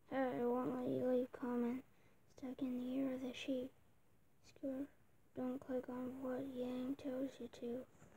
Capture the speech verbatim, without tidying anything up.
Hey, it won't let you leave comments. Stuck in the ear of the sheep. Screw. Don't click on what Yang tells you to.